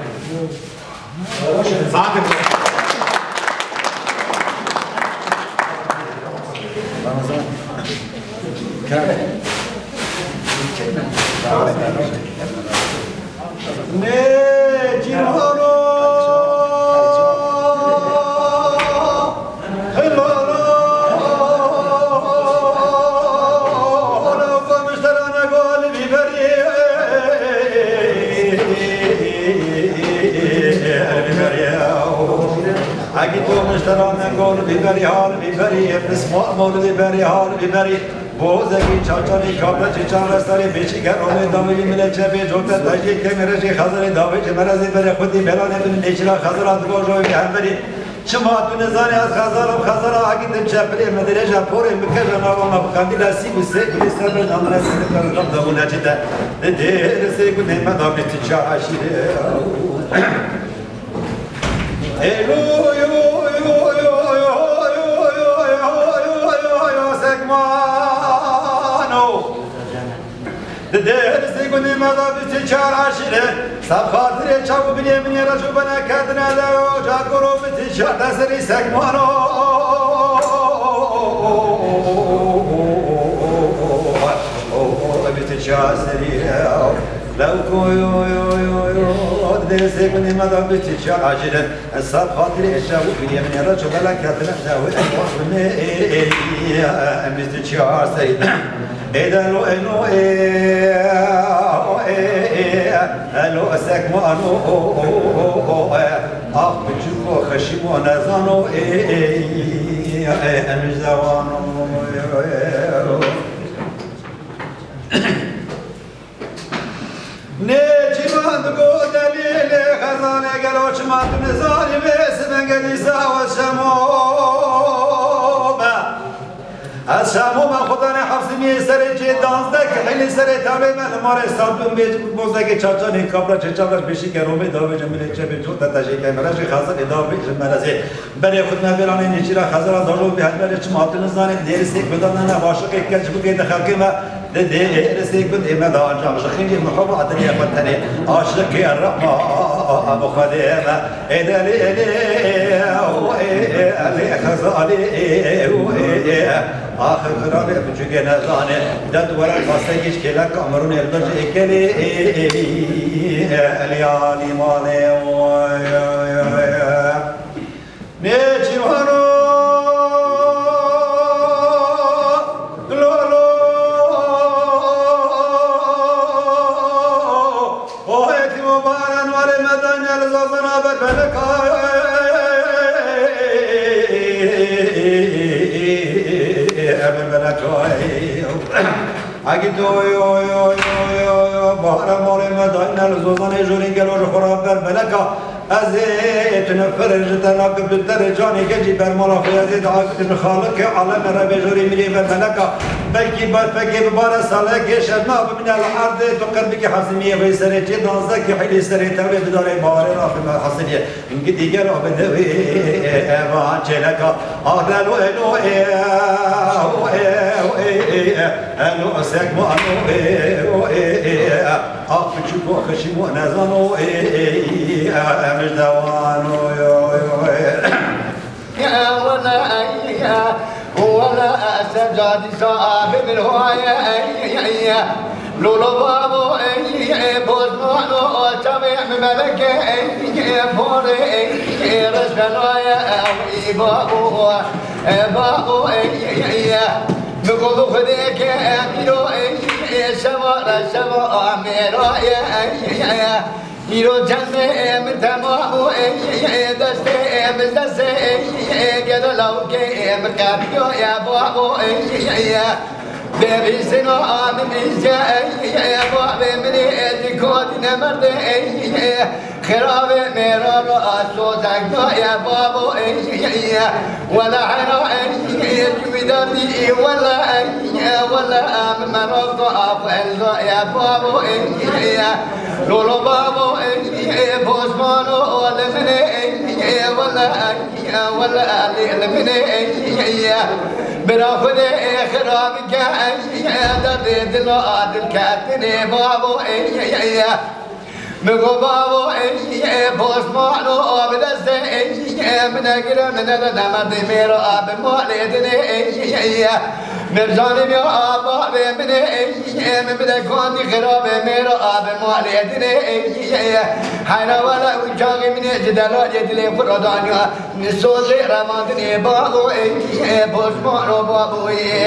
ببری حال ببری اسماء مولد ببری حال ببری بوزگی چاچانی کابل چیچان رستاری بیچی گرونه داویلی ملچه بی جوتا تاجی که مرجی خزر داوی چه مرزی بری خودی بلانه بین نیچلا خزرات گوشوی به هم بری شما تو نزانی از خزر آگیدن چپلی مدره جپوری مکرن آوا مبکندی لسی بسه کلیستر به جانره سنکر رب داونه چیده ده رسی کنه من داوی تیچا عشیره درسی کنی مذهب چهار عشیره سب خاطر چاو بینی منی رجو بنا کردن لو جاد کرو بتی چهار دسری سکمانو بتی چهار سری لو کویو درسی کنی مذهب چهار عشیره سب خاطر چاو بینی منی رجو بنا کردن لو بتی چهار سری ایدالو اینو الو سکمانو آخ بچوکو خشیمو نزانو امجزوانو نه چیمان دگو دلیل خزانه گلو چمان تو نزانی بیس بنگلی ساو شمو از شما من خدا نه حفظی سر چه دانسته که خیلی سر تابع من ماره سالم بیش بوده که چاچانی کابلا چاچاش بیشی که رومی داوی جمله چه به چوت تاجی که مرا چه خاصه داوی جمله برای خود من برای نیچرا خزر دارو به هر چه ماتن زنی درس یک بدن نه واشق که چه بگید خلقی ما درس یک بد اینا دان جام خیلی محبت عدلی فتنی عاشق که الرحمه ابو خدیمه ادلی علی خزالی آخر خرابه بچگی نزانه داد ورا فاستگیش که لک امرون البرج اکلی الیالی ماله نیچیوانو لولو اوهیتی مبارن ولی مدن الزازنا بلکای اگه توی بحر مال مدائن الزوزان جورین گلوش خراب بر بلکا از تنفرج تناقب الدرجانی که جی بر مالا خیازید عاقب خالق عالم رب جوری میری بر بلکا بلکی بر فکی ببار ساله که شدنا بمن الارض تو قلبی که حسمیه وی سره چی دانزده که خیلی سره تبه بداره باره را خیلی حسنیه اینکه دیگر را بدوی ایوان چلکا آدلو اینو انو سگ مو انو آخ چوکو خشیمو نزانو مجدوانو يا ولا سجاد صعب من هوايا لولو بابو بوزنو تبع ملك بوري رسنايا بابو نقول خديك اميرو سوا ميرايا يرو جنة من تمامو دست قدر لو كم كابيو يا بابو بيبي سنو من بيجا يا بابو من ادكود نمرد خراب ميرا راسو تاكو يا بابو ولا حرا جويداني ولا مرض افعل يا بابو لولو بابو بوزمانو ولا من براخد خراب درد العاد الكاتني بابو مگو بابو بوزمانو بدست من اگر من نمد میرا آب مالدنی مرزانم یا آبا من بده کندی خراب میرا آب مالدنی حینا ولا اجاقی من جدلات یدلی خردانیا نسوز رماندنی بابو بوزمانو بابو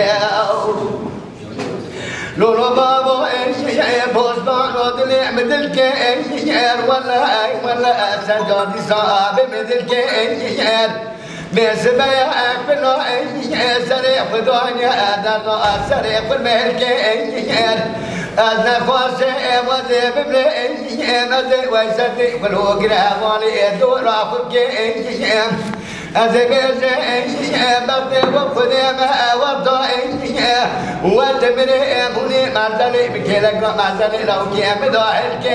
لولو بابو بوزمانو دلی مدلک ولا سجادی صاحب مدلک بسبيا أكبر سريع بدنيا أدنى سريع بالملك أزنا خواسة وذي ببلي نزي ويسدي والوقرا والي دور أخوك أزبيز بدي وقدم وضعي وتمري مني مرزلي بكلك مرزلي لو كيم داخل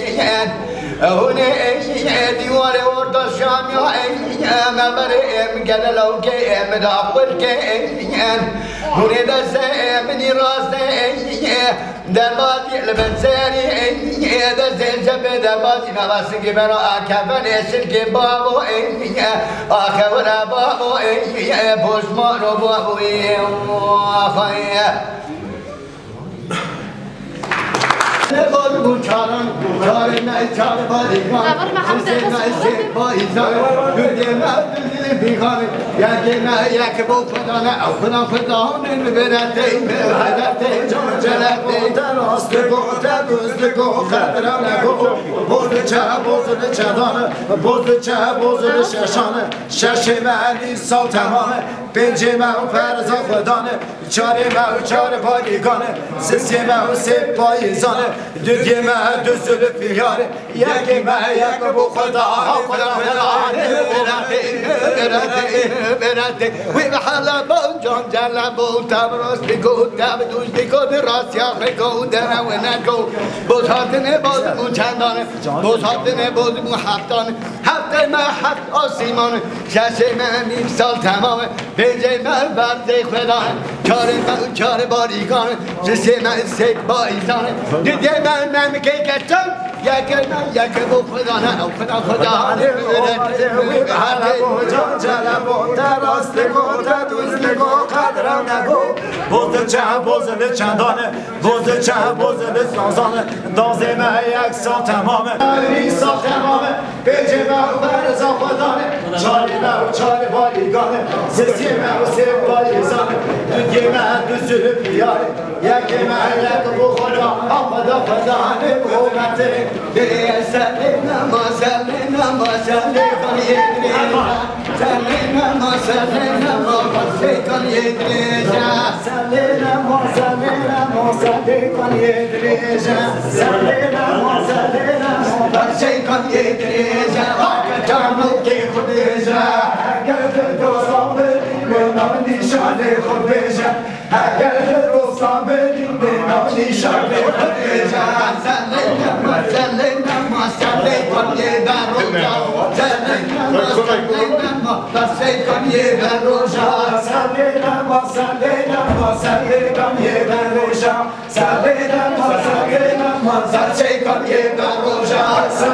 هوني ديواري ورد الشام يا مبرم قال لو كيم داخل هوني دس مني راسي درباتي البنساني دس جنب درباتي نواسك برا كفن سلك بابو آخر ولا بابو بوزمان بابو آخايا نبض بوشارن بوشارن نايشار باريكان حسين نايشيك بايزان قدنا دلدل بيخان يا جنا يا كبو فدانا أو فدان فدان ببرتين بهدتين جلتين أصدقو خبرنا كو بوزن چه ششم علی سال تمام پنجمه و فرزا خدانه چارمه و چار پایگانه سسیمه و سه پایزانه دوگیمه دو زلفی یاره یکیمه یک بو خدا برده وی بحالا بون جان جلم بون تم راست بگو تم دوش بگو راست یا بگو درم و نگو بزهاتنه بازمون چندانه بزهاتنه بازمون هفتانه هفته من هفت آسیمانه شش من نیم سال تمامه پنجه من برده خدانه چار باریگانه سه من سه بایزانه دیگه من نمیگه کچم یک بو خدانه او خدا بوزه چندانه بوزه چند بوزه سازانه دازه من یک سال تمامه یک سال تمامه پیجه من و برزا خدانه چاری من و چار بالیگانه سسی من و سه بالیزانه دوگه من دو زلو بیاره یکی من یک بو خدا خدانه قومته سلنا ما سلنا ما سلنا سلنا ما سلنا ما سلنا يدريجا سلنا ما سلنا ما سلنا يدريجا سلنا ما سلنا ما سلنا يدريجا كتامو كي خديجا قلب دوستان من نشان خديجا قلب دوستان من نشان خديجا سلنا ما سلنا ما سلنا يدريجا سلنا ما سلنا ما سلنا يدريجا سلنا ما سلنا ما سلنا يدريجا سلنا ما سلنا ما سلنا يدريجا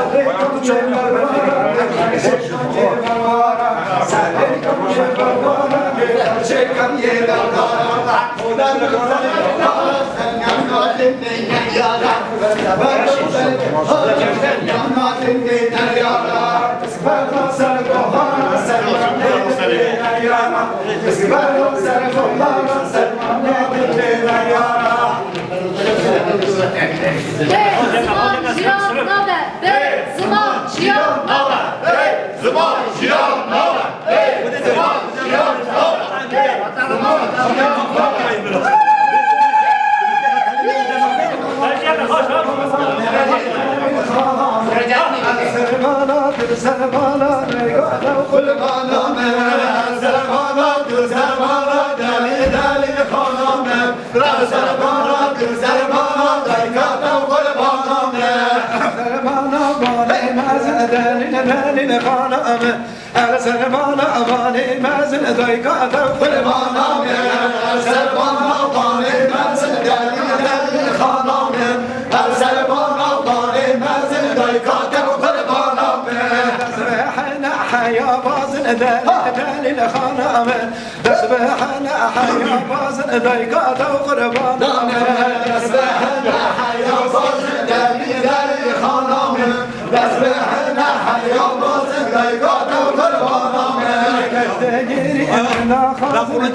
حيا بازن دالي لخانام تسبحنا حيا بازن ضيقات وقربان تسبحنا حيا بازن دالي لخانام تسبحنا حيا بازن ضيقات وقربان تجري لا خازن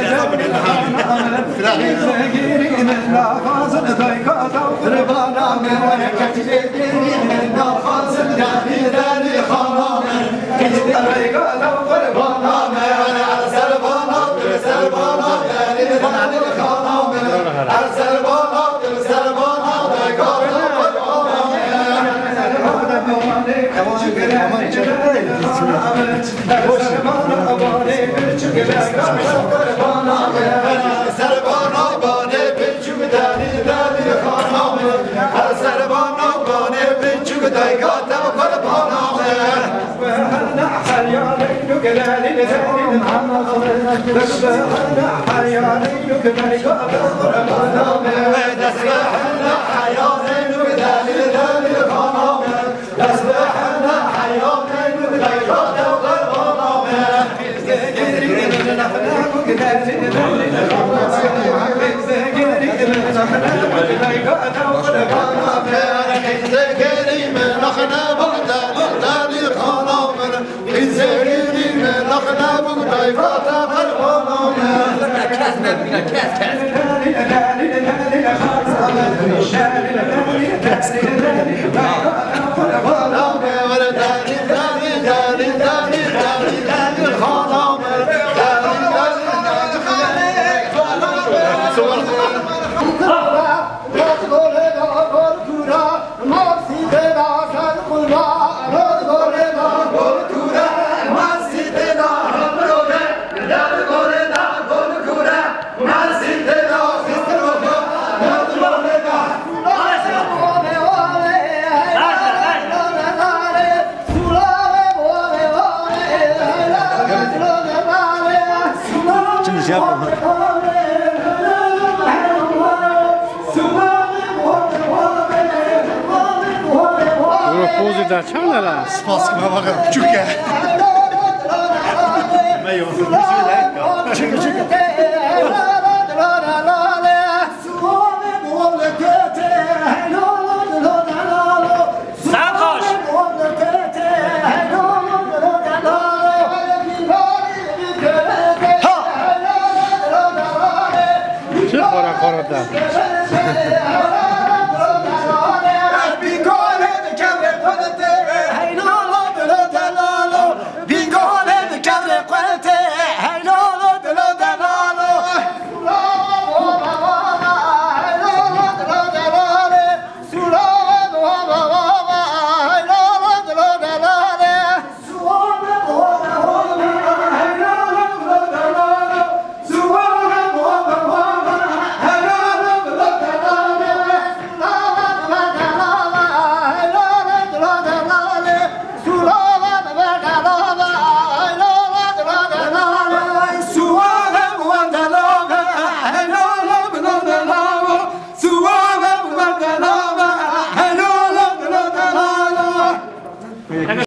تجري لا خازن ضيقات وقربان تجري لا خازن دالي لخانام پوزی در چند داره؟ سپاس که من واقعا چوکه چه خورا خورا ده؟